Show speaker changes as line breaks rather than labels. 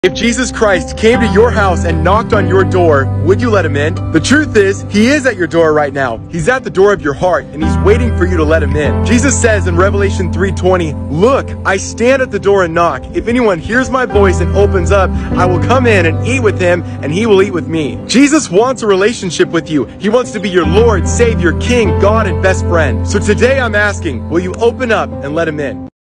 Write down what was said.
If Jesus Christ came to your house and knocked on your door, would you let him in? The truth is, he is at your door right now. He's at the door of your heart, and he's waiting for you to let him in. Jesus says in Revelation 3:20, "Look, I stand at the door and knock. If anyone hears my voice and opens up, I will come in and eat with him, and he will eat with me." Jesus wants a relationship with you. He wants to be your Lord, Savior, King, God, and best friend. So today I'm asking, will you open up and let him in?